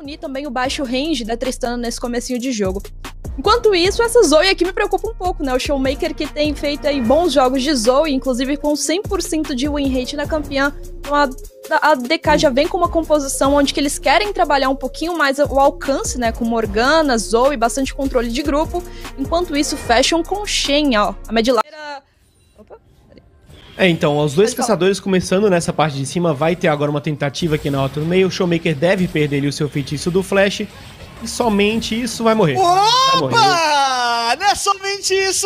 punir também o baixo range da Tristana nesse comecinho de jogo. Enquanto isso, essa Zoe aqui me preocupa um pouco, né? O Showmaker que tem feito aí bons jogos de Zoe, inclusive com 100% de win rate na campeã. Então a DK já vem com uma composição onde que eles querem trabalhar um pouquinho mais o alcance, né? Com Morgana, Zoe, bastante controle de grupo. Enquanto isso, fecham com Shen, ó. A Mad Lions... Opa, peraí. Então, os dois caçadores começando nessa parte de cima, vai ter agora uma tentativa aqui na rota do meio. O Showmaker deve perder ali o seu feitiço do Flash. E somente isso vai morrer. Opa! Não é somente isso,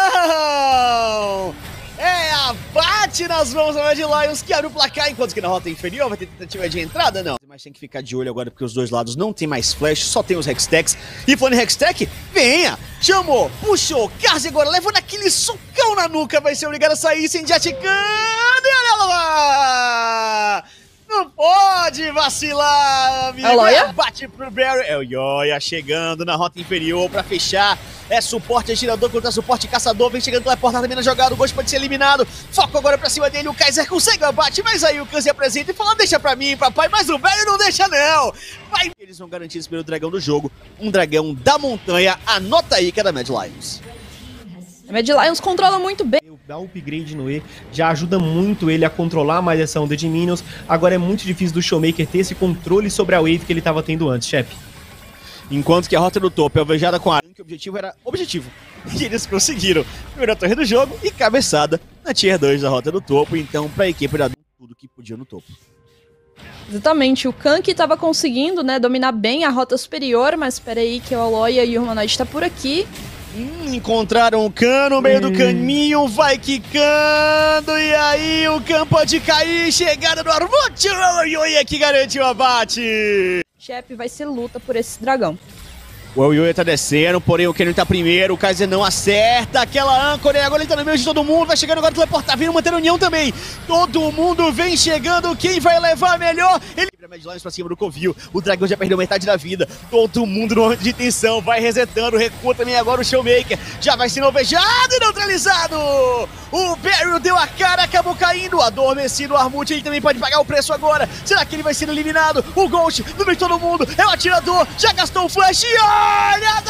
não! É abate nas mãos da Mad Lions que abre o placar, enquanto que na rota inferior vai ter tentativa de entrada, não. Mas tem que ficar de olho agora porque os dois lados não tem mais flash, só tem os Hextechs. E falando em Hextech, venha! Chamou, puxou, Karzi agora levando aquele socão na nuca, vai ser obrigado a sair sem Jaticando e olha lá! Não pode vacilar, amigo. É o Yoya? Bate pro Barry. É o Yoya chegando na rota inferior pra fechar. É suporte atirador contra suporte caçador. Vem chegando pela porta também na jogada. O Ghost pode ser eliminado. Foco agora pra cima dele. O Kaiser consegue o abate. Mas aí o Kanzi apresenta e fala: deixa pra mim, papai. Mas o Barry não deixa, não. Vai. Eles vão garantidos pelo dragão do jogo. Um dragão da montanha. Anota aí que é da Mad Lions. A Mad Lions controla muito bem. Dá um upgrade no E, já ajuda muito ele a controlar mais essa onda de minions. Agora é muito difícil do Showmaker ter esse controle sobre a wave que ele estava tendo antes, chefe. Enquanto que a rota do topo é alvejada com a Aran, que o objetivo era objetivo. E eles conseguiram. Primeira torre do jogo e cabeçada na tier 2 da rota do topo. Então, pra equipe da tudo que podia no topo. Exatamente, o Kanki estava conseguindo, né, dominar bem a rota superior, mas espera aí que o Aloya e o Humanoid tá por aqui. Encontraram o Khan no meio do caminho, vai quicando, e aí o Khan pode cair, chegada do Armut, o Yoya que garante o abate. Chefe, vai ser luta por esse dragão. O Yoya tá descendo, porém o Kennen tá primeiro, o Kaiser não acerta aquela âncora, e agora ele tá no meio de todo mundo, vai chegando agora teleportar, vindo manter a união também. Todo mundo vem chegando, quem vai levar melhor? Ele... Mad Lions pra cima do Covil, o dragão já perdeu metade da vida, todo mundo no momento de tensão, vai resetando, recua também agora o Showmaker, já vai sendo alvejado e neutralizado! O Barry deu a cara, acabou caindo, adormecido o Armut, ele também pode pagar o preço agora, será que ele vai ser eliminado? O Ghost, no meio de todo mundo, é o atirador, já gastou o flash e olha,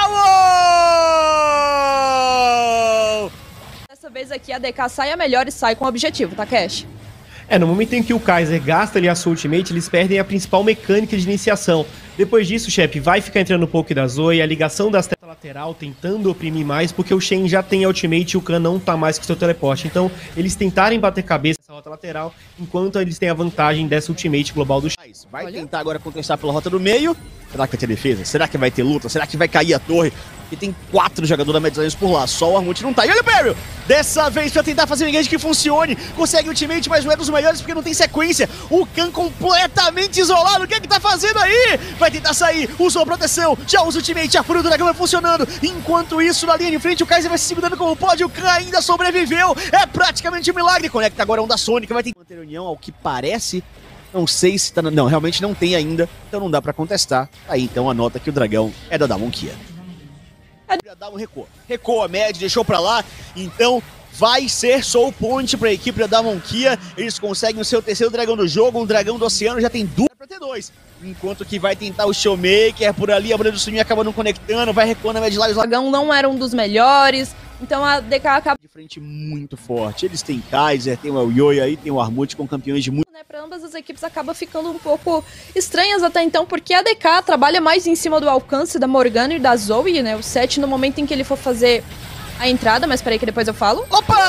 não! Dessa vez aqui a DK sai a melhor e sai com o objetivo, tá, Cash? No momento em que o Kaiser gasta ali a sua ultimate, eles perdem a principal mecânica de iniciação. Depois disso, chefe, vai ficar entrando um pouco da Zoe, a ligação das tetas lateral, tentando oprimir mais, porque o Shen já tem a ultimate e o Khan não tá mais com o seu teleporte. Então, eles tentarem bater cabeça nessa rota lateral, enquanto eles têm a vantagem dessa ultimate global do Shen. Vai tentar agora contestar pela rota do meio. Será que vai ter defesa? Será que vai ter luta? Será que vai cair a torre? Porque tem 4 jogadores da Mad Lions por lá, só o Armut não tá. E olha o Barry! Dessa vez pra tentar fazer um engage que funcione. Consegue ultimate, mas não é dos melhores porque não tem sequência. O Khan completamente isolado. O que é que tá fazendo aí? Vai tentar sair, usou proteção, já usa ultimate, a fúria do dragão vai funcionando. Enquanto isso, na linha de frente, o Kaiser vai se segurando como pode. O Khan ainda sobreviveu. É praticamente um milagre. Conecta agora um da Sonic, vai ter que manter a união ao que parece. Não sei se tá... Não, realmente não tem ainda, então não dá pra contestar. Aí então anota que o dragão é da Damonkia. Dá um recuo. Recua a Mad, deixou pra lá, então vai ser soul point pra equipe da Damonkia. Eles conseguem o seu terceiro dragão do jogo, um dragão do oceano, já tem 2 pra ter 2. Enquanto que vai tentar o Showmaker por ali, a bolha do Suninho acaba não conectando, vai recuando a Mad Lions. O dragão não era um dos melhores, então a DK acaba... De frente muito forte, eles têm Kaiser, tem o Yoya aí, tem o Armut com campeões de muito... Para ambas as equipes acaba ficando um pouco estranhas até então, porque a DK trabalha mais em cima do alcance da Morgana e da Zoe, né? O 7 no momento em que ele for fazer a entrada, mas peraí que depois eu falo.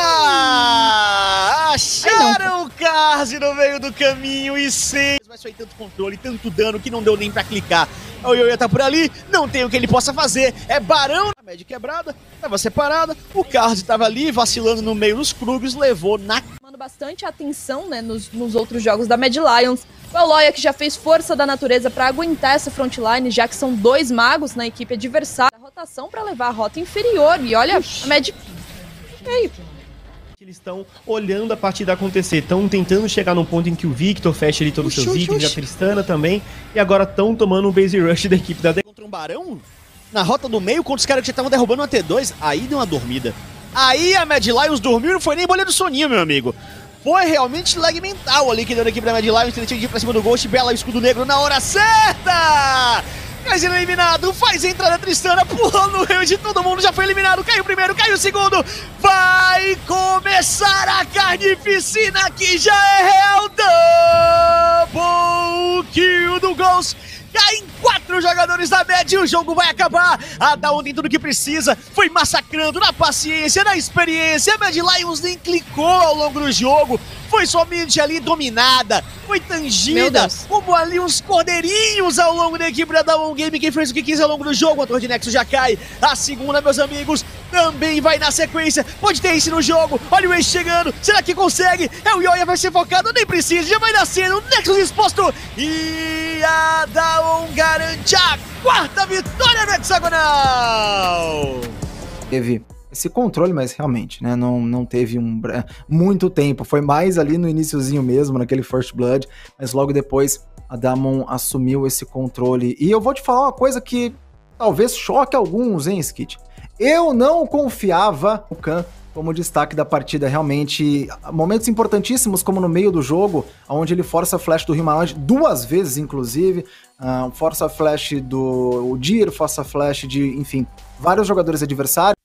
Opa! Acharam o Karzi no meio do caminho e sem... Mas foi tanto controle, tanto dano que não deu nem pra clicar. O Yoya tá por ali, não tem o que ele possa fazer. É Barão, a Mad quebrada, tava separada. O Karzi tava ali, vacilando no meio dos Krugs, levou na... Chamando bastante atenção, né, nos outros jogos da Mad Lions. O Aloya que já fez força da natureza pra aguentar essa frontline, já que são 2 magos na equipe adversária. A rotação pra levar a rota inferior. E olha, a Mad... Ei. Eles estão olhando a partida acontecer, estão tentando chegar num ponto em que o Victor fecha ali todos os seus itens, a Tristana também, e agora estão tomando um base rush da equipe da DK. Contra um Barão? Na rota do meio, contra os caras que já estavam derrubando uma T2, aí deu uma dormida. Aí a Mad Lions dormiu e não foi nem bolha do soninho, meu amigo. foi realmente lag mental ali que deu na equipe da Mad Lions, ele tinha que ir pra cima do Ghost, bela o escudo negro na hora certa! Mas ele é eliminado, faz a entrada Tristana, pulando no meio de todo mundo, já foi eliminado, caiu o primeiro, caiu o segundo, vai começar a carnificina que já é real, double kill do Ghost. Caem 4 jogadores da média e o jogo vai acabar. A Dawn tem tudo que precisa, foi massacrando na paciência, na experiência. A Mad Lions nem clicou ao longo do jogo, foi somente ali dominada, foi tangida como ali uns cordeirinhos ao longo da equipe da Dawn Game. Quem fez o que quis ao longo do jogo, a torre de Nexus já cai. A segunda, meus amigos, também vai na sequência. Pode ter Ace no jogo, olha o Ace chegando, será que consegue? É o Yoya, vai ser focado, nem precisa, já vai nascendo, o Nexus exposto. E a Dawn garante a 4ª vitória no hexagonal. Teve esse controle, mas realmente, né, não teve muito tempo, foi mais ali no iniciozinho mesmo, naquele First Blood, mas logo depois a Damwon assumiu esse controle. E eu vou te falar uma coisa que talvez choque alguns, hein, Skit? Eu não confiava no Khan como destaque da partida, realmente, momentos importantíssimos como no meio do jogo, onde ele força a flash do Humanoid 2 vezes, inclusive, força a flash do Udyr, força a flash de, enfim, vários jogadores adversários.